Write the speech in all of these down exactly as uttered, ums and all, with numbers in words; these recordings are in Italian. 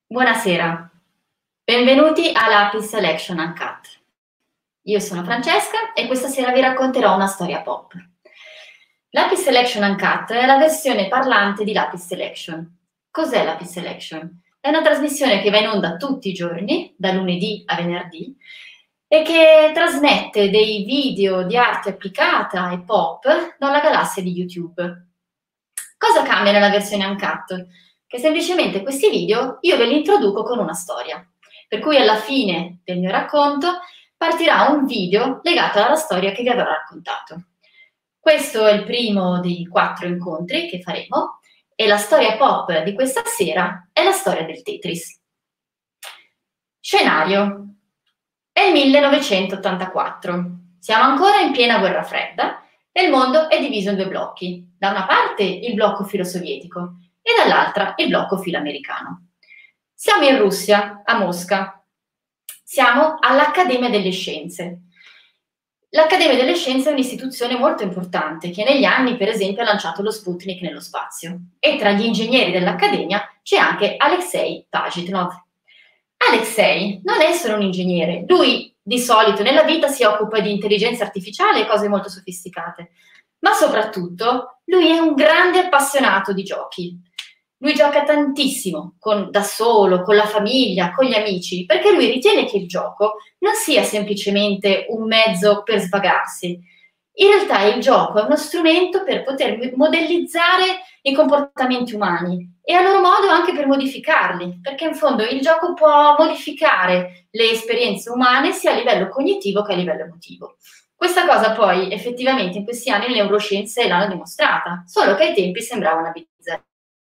Buonasera, benvenuti alla Lapis Selection Uncut. Io sono Francesca e questa sera vi racconterò una storia pop. Lapis Selection Uncut è la versione parlante di Lapis Selection. Cos'è Lapis Selection? È una trasmissione che va in onda tutti i giorni, da lunedì a venerdì, e che trasmette dei video di arte applicata e pop dalla galassia di YouTube. Cosa cambia nella versione Uncut? Che semplicemente questi video io ve li introduco con una storia, per cui alla fine del mio racconto partirà un video legato alla storia che vi avrò raccontato. Questo è il primo dei quattro incontri che faremo e la storia pop di questa sera è la storia del Tetris. Scenario: è il millenovecentottantaquattro, siamo ancora in piena guerra fredda e il mondo è diviso in due blocchi, da una parte il blocco filo-sovietico e dall'altra il blocco filo-americano. Siamo in Russia, a Mosca. Siamo all'Accademia delle Scienze. L'Accademia delle Scienze è un'istituzione molto importante che negli anni, per esempio, ha lanciato lo Sputnik nello spazio. E tra gli ingegneri dell'Accademia c'è anche Alexei Pajitnov. Alexei non è solo un ingegnere, lui di solito nella vita si occupa di intelligenza artificiale e cose molto sofisticate, ma soprattutto lui è un grande appassionato di giochi. Lui gioca tantissimo, con, da solo, con la famiglia, con gli amici, perché lui ritiene che il gioco non sia semplicemente un mezzo per svagarsi. In realtà il gioco è uno strumento per poter modellizzare i comportamenti umani e a loro modo anche per modificarli, perché in fondo il gioco può modificare le esperienze umane sia a livello cognitivo che a livello emotivo. Questa cosa poi effettivamente in questi anni le neuroscienze l'hanno dimostrata, solo che ai tempi sembrava una bizzarria.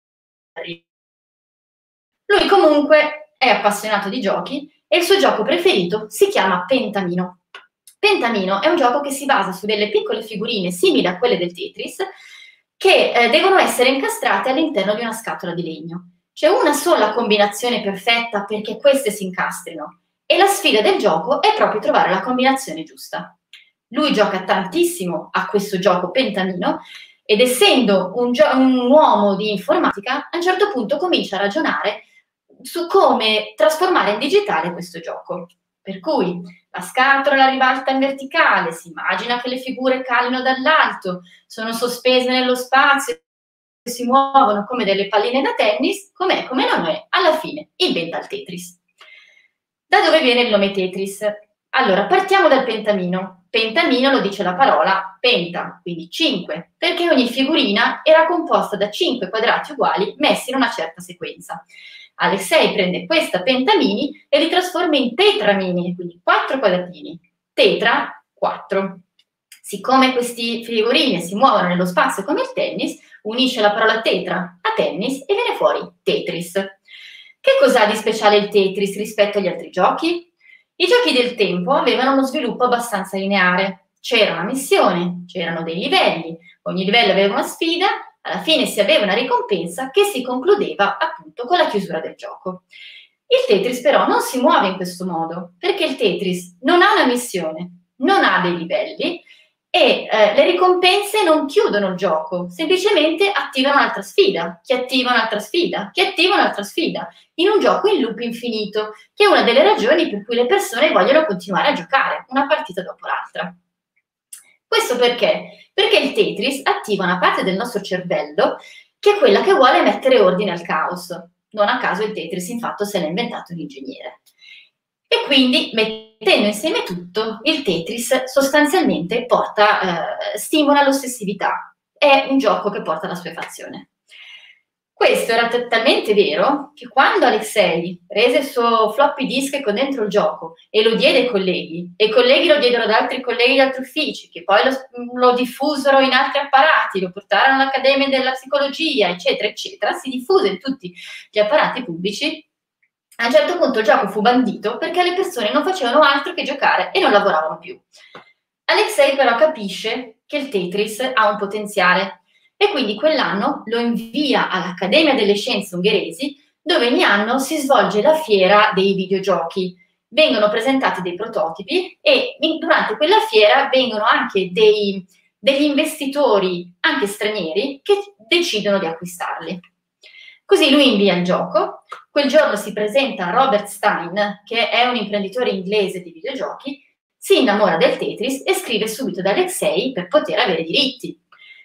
Lui comunque è appassionato di giochi e il suo gioco preferito si chiama Pentamino. Pentamino è un gioco che si basa su delle piccole figurine simili a quelle del Tetris che eh, devono essere incastrate all'interno di una scatola di legno. C'è una sola combinazione perfetta perché queste si incastrino e la sfida del gioco è proprio trovare la combinazione giusta. Lui gioca tantissimo a questo gioco Pentamino ed essendo un, un uomo di informatica, a un certo punto comincia a ragionare su come trasformare in digitale questo gioco. Per cui la scatola la ribalta in verticale, si immagina che le figure calino dall'alto, sono sospese nello spazio e si muovono come delle palline da tennis, com'è, come non è, alla fine inventa il Tetris. Da dove viene il nome Tetris? Allora, partiamo dal pentamino. Pentamino lo dice la parola penta, quindi cinque, perché ogni figurina era composta da cinque quadrati uguali messi in una certa sequenza. Alexei prende questa pentamini e li trasforma in tetramini, quindi quattro quadratini. Tetra, quattro. Siccome questi figurine si muovono nello spazio come il tennis, unisce la parola tetra a tennis e viene fuori Tetris. Che cos'ha di speciale il Tetris rispetto agli altri giochi? I giochi del tempo avevano uno sviluppo abbastanza lineare. C'era una missione, c'erano dei livelli, ogni livello aveva una sfida, alla fine si aveva una ricompensa che si concludeva appunto con la chiusura del gioco. Il Tetris però non si muove in questo modo, perché il Tetris non ha una missione, non ha dei livelli e eh, le ricompense non chiudono il gioco, semplicemente attivano un'altra sfida, chi attiva un'altra sfida, chi attiva un'altra sfida, in un gioco in loop infinito, che è una delle ragioni per cui le persone vogliono continuare a giocare, una partita dopo l'altra. Questo perché? Perché il Tetris attiva una parte del nostro cervello che è quella che vuole mettere ordine al caos. Non a caso il Tetris, infatti, se l'ha inventato un ingegnere. E quindi, mettendo insieme tutto, il Tetris sostanzialmente porta, eh, stimola l'ossessività. È un gioco che porta alla assuefazione. Questo era talmente vero che quando Alexei prese il suo floppy disk con dentro il gioco e lo diede ai colleghi, e i colleghi lo diedero ad altri colleghi di altri uffici, che poi lo, lo diffusero in altri apparati, lo portarono all'Accademia della Psicologia, eccetera, eccetera, si diffuse in tutti gli apparati pubblici, a un certo punto il gioco fu bandito perché le persone non facevano altro che giocare e non lavoravano più. Alexei però capisce che il Tetris ha un potenziale, e quindi quell'anno lo invia all'Accademia delle Scienze ungheresi, dove ogni anno si svolge la fiera dei videogiochi. Vengono presentati dei prototipi e durante quella fiera vengono anche dei, degli investitori, anche stranieri, che decidono di acquistarli. Così lui invia il gioco, Quel giorno si presenta Robert Stein, che è un imprenditore inglese di videogiochi, si innamora del Tetris e scrive subito ad Alexei per poter avere diritti.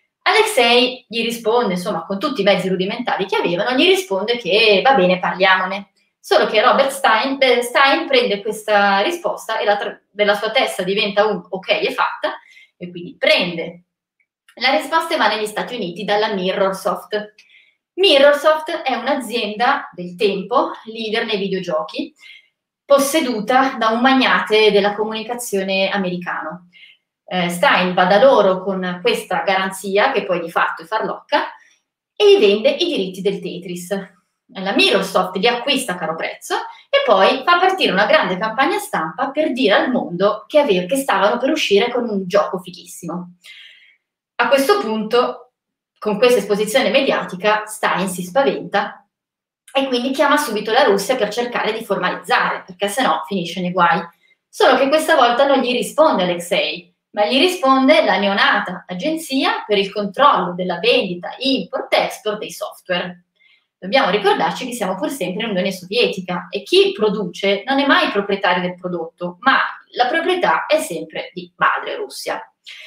Alexei gli risponde, insomma, con tutti i mezzi rudimentali che avevano, gli risponde che va bene, parliamone. Solo che Robert Stein, eh, Stein prende questa risposta e la della sua testa diventa un ok, è fatta, e quindi prende la risposta e va negli Stati Uniti dalla Mirrorsoft. Mirrorsoft è un'azienda del tempo, leader nei videogiochi, posseduta da un magnate della comunicazione americano. Eh, Stein va da loro con questa garanzia, che poi di fatto è farlocca, e gli vende i diritti del Tetris. La Mirrorsoft li acquista a caro prezzo e poi fa partire una grande campagna stampa per dire al mondo che, ave- che stavano per uscire con un gioco fighissimo. A questo punto, con questa esposizione mediatica, Stein si spaventa e quindi chiama subito la Russia per cercare di formalizzare, perché sennò finisce nei guai. Solo che questa volta non gli risponde Alexei, ma gli risponde la neonata Agenzia per il controllo della vendita, import-export dei software. Dobbiamo ricordarci che siamo pur sempre in Unione Sovietica e chi produce non è mai proprietario del prodotto, ma la proprietà è sempre di madre Russia.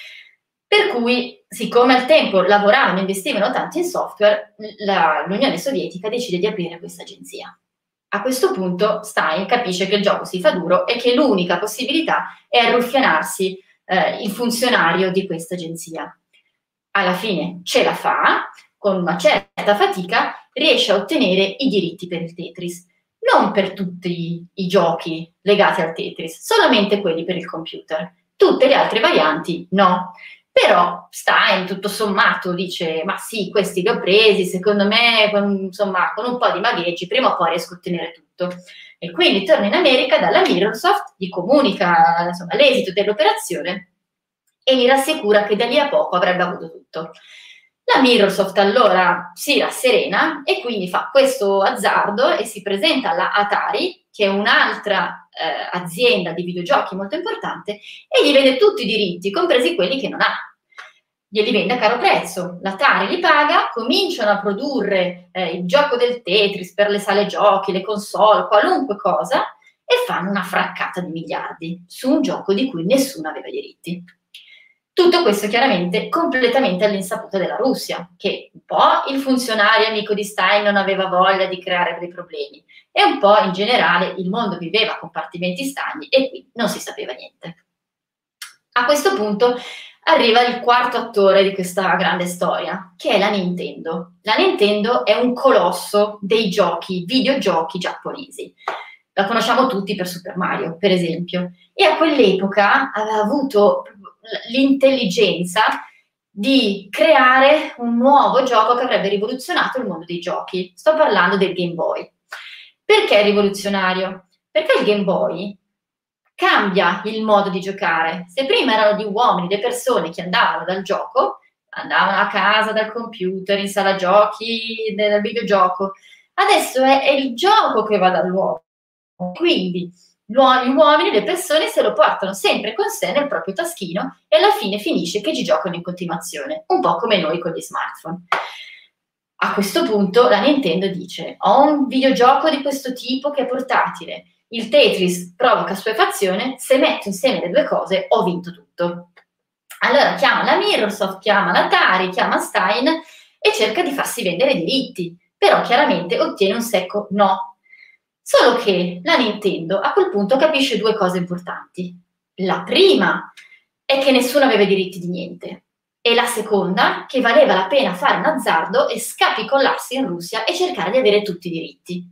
Per cui, siccome al tempo lavoravano e investivano tanto in software, l'Unione Sovietica decide di aprire questa agenzia. A questo punto Stein capisce che il gioco si fa duro e che l'unica possibilità è arruffianarsi eh, il funzionario di questa agenzia. Alla fine ce la fa, con una certa fatica riesce a ottenere i diritti per il Tetris. Non per tutti i giochi legati al Tetris, solamente quelli per il computer. Tutte le altre varianti no. Però Stein, tutto sommato, dice, ma sì, questi li ho presi, secondo me, con, insomma, con un po' di magheggi, prima o poi riesco a ottenere tutto. E quindi torna in America dalla Mirrorsoft, gli comunica insomma, l'esito dell'operazione e gli rassicura che da lì a poco avrebbe avuto tutto. La Mirrorsoft allora si rasserena e quindi fa questo azzardo e si presenta alla Atari, che è un'altra eh, azienda di videogiochi molto importante, e gli vende tutti i diritti, compresi quelli che non ha. Glieli vende a caro prezzo, l'Atari li paga, cominciano a produrre eh, il gioco del Tetris per le sale giochi, le console, qualunque cosa, e fanno una fraccata di miliardi su un gioco di cui nessuno aveva diritti. Tutto questo chiaramente completamente all'insaputa della Russia, che un po' il funzionario amico di Stein non aveva voglia di creare dei problemi e un po' in generale il mondo viveva a compartimenti stagni e qui non si sapeva niente. A questo punto arriva il quarto attore di questa grande storia, che è la Nintendo. La Nintendo è un colosso dei giochi, videogiochi giapponesi. La conosciamo tutti per Super Mario, per esempio, e a quell'epoca aveva avuto l'intelligenza di creare un nuovo gioco che avrebbe rivoluzionato il mondo dei giochi. Sto parlando del Game Boy. Perché è rivoluzionario? Perché il Game Boy cambia il modo di giocare. Se prima erano gli uomini, le persone che andavano dal gioco, andavano a casa dal computer, in sala giochi, nel videogioco, adesso è, è il gioco che va dall'uomo. Quindi gli uomini, le persone se lo portano sempre con sé nel proprio taschino e alla fine finisce che ci giocano in continuazione, un po' come noi con gli smartphone. A questo punto la Nintendo dice: ho un videogioco di questo tipo che è portatile, il Tetris provoca assuefazione, se metto insieme le due cose ho vinto tutto. Allora chiama la Mirrorsoft, chiama l'Atari, chiama Stein e cerca di farsi vendere i diritti, però chiaramente ottiene un secco no. Solo che la Nintendo a quel punto capisce due cose importanti. La prima è che nessuno aveva i diritti di niente e la seconda che valeva la pena fare un azzardo e scapicollarsi in Russia e cercare di avere tutti i diritti.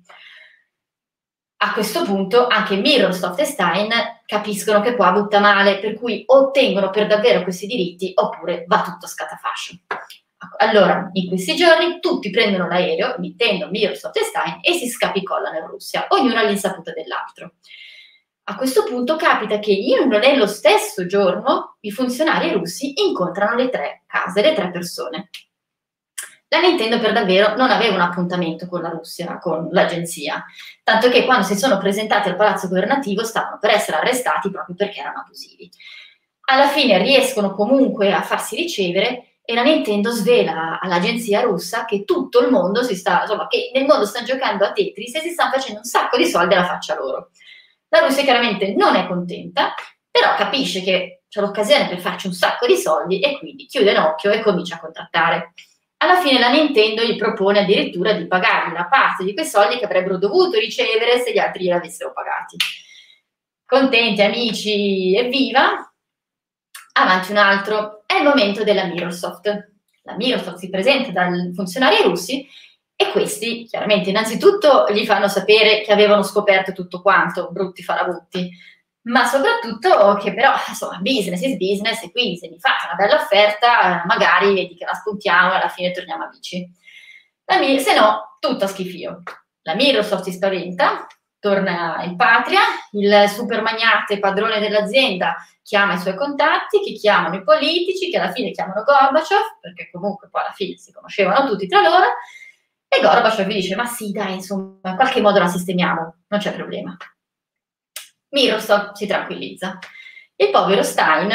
A questo punto anche Mirrorsoft e Stein capiscono che qua butta male, per cui ottengono per davvero questi diritti oppure va tutto scatafascio. Allora, in questi giorni tutti prendono l'aereo, Nintendo, Mirrorsoft e Stein, e si scapicollano in Russia, ognuno all'insaputa dell'altro. A questo punto capita che in nello stesso giorno i funzionari russi incontrano le tre case, le tre persone. La Nintendo per davvero non aveva un appuntamento con la Russia, con l'agenzia, tanto che quando si sono presentati al palazzo governativo stavano per essere arrestati proprio perché erano abusivi. Alla fine riescono comunque a farsi ricevere e la Nintendo svela all'agenzia russa che tutto il mondo si sta, insomma, che nel mondo stanno giocando a Tetris e si stanno facendo un sacco di soldi alla faccia loro. La Russia chiaramente non è contenta, però capisce che c'è l'occasione per farci un sacco di soldi e quindi chiude un occhio e comincia a contrattare. Alla fine la Nintendo gli propone addirittura di pagargli una parte di quei soldi che avrebbero dovuto ricevere se gli altri gliel'avessero pagati. Contenti, amici, evviva! Avanti un altro, è il momento della Mirrorsoft. La Mirrorsoft si presenta dai funzionari russi e questi, chiaramente, innanzitutto gli fanno sapere che avevano scoperto tutto quanto, brutti farabutti, ma soprattutto che però, insomma, business is business e quindi se mi fate una bella offerta, magari vedi che la spuntiamo e alla fine torniamo amici. La Mir- se no, tutto a schifio. La Mirrorsoft si spaventa, torna in patria, il super magnate padrone dell'azienda chiama i suoi contatti, che chiamano i politici, che alla fine chiamano Gorbaciov, perché comunque poi alla fine si conoscevano tutti tra loro, e Gorbaciov gli dice, ma sì, dai, insomma, in qualche modo la sistemiamo, non c'è problema. Mirrorsoft si tranquillizza. Il povero Stein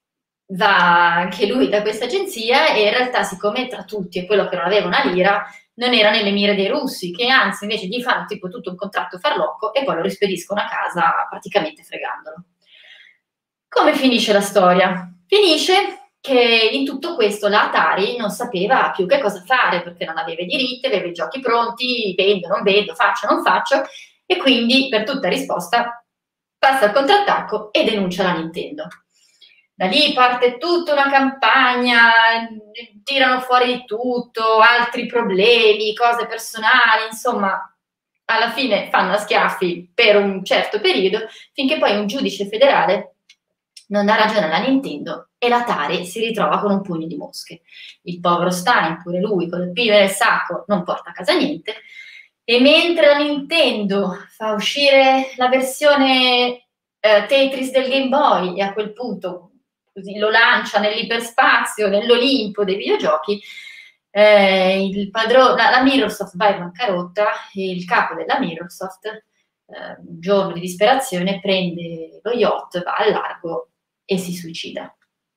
va anche lui da questa agenzia e in realtà, siccome tra tutti è quello che non aveva una lira, non era nelle mire dei russi, che anzi invece gli fanno tipo tutto un contratto farlocco e poi lo rispediscono a casa praticamente fregandolo. Come finisce la storia? Finisce che in tutto questo la Atari non sapeva più che cosa fare, perché non aveva i diritti, aveva i giochi pronti, vendo, non vendo, faccio, non faccio, e quindi per tutta risposta passa al contrattacco e denuncia la Nintendo. Da lì parte tutta una campagna, tirano fuori di tutto, altri problemi, cose personali, insomma, alla fine fanno a schiaffi per un certo periodo, finché poi un giudice federale non dà ragione alla Nintendo e l'Atari si ritrova con un pugno di mosche. Il povero Stein, pure lui, con il piede nel sacco, non porta a casa niente, e mentre la Nintendo fa uscire la versione eh, Tetris del Game Boy e a quel punto così lo lancia nell'iperspazio, nell'Olimpo dei videogiochi, eh, il padrone, la, la Mirrorsoft va in bancarotta e il capo della Mirrorsoft, eh, un giorno di disperazione, prende lo yacht, va al largo e si suicida.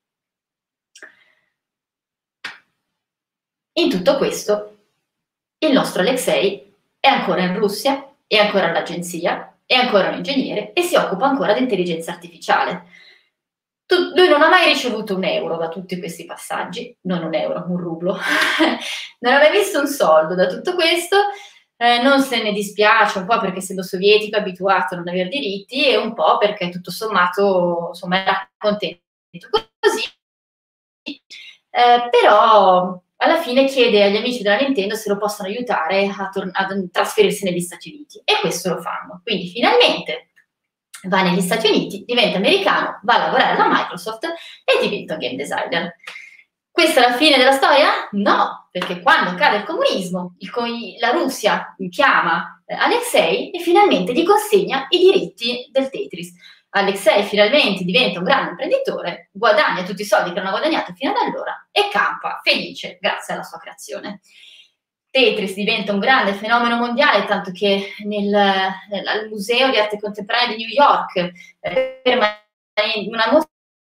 In tutto questo, il nostro Alexei è ancora in Russia, è ancora all'agenzia, è ancora un ingegnere e si occupa ancora di intelligenza artificiale. Tu, lui non ha mai ricevuto un euro da tutti questi passaggi, non un euro, un rublo, non ha mai visto un soldo da tutto questo, eh, non se ne dispiace, un po' perché essendo sovietico è abituato a non avere diritti e un po' perché tutto sommato insomma, era contento così, eh, però alla fine chiede agli amici della Nintendo se lo possono aiutare a, a trasferirsi negli Stati Uniti e questo lo fanno. Quindi finalmente va negli Stati Uniti, diventa americano, va a lavorare alla Microsoft e diventa un game designer. Questa è la fine della storia? No, perché quando cade il comunismo, il, la Russia chiama eh, Alexei e finalmente gli consegna i diritti del Tetris. Alexei finalmente diventa un grande imprenditore, guadagna tutti i soldi che non ha guadagnato fino ad allora e campa felice grazie alla sua creazione. Tetris diventa un grande fenomeno mondiale, tanto che nel, nel, al Museo di Arte Contemporanea di New York eh, per una mostra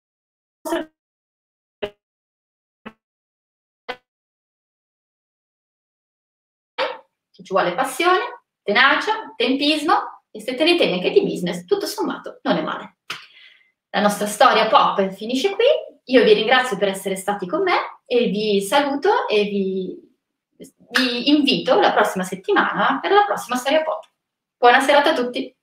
che ci vuole passione, tenacia, tempismo e se te ne tieni anche di business, tutto sommato non è male. La nostra storia pop finisce qui, io vi ringrazio per essere stati con me e vi saluto e vi vi invito la prossima settimana per la prossima storia pop. Buona serata a tutti!